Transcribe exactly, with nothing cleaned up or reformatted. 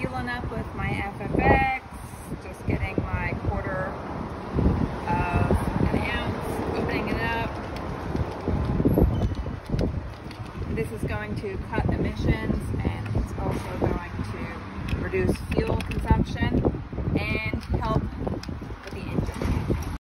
fueling up with my F F X, just getting my quarter of an ounce, opening it up. This is going to cut emissions, and it's also going to reduce fuel consumption and help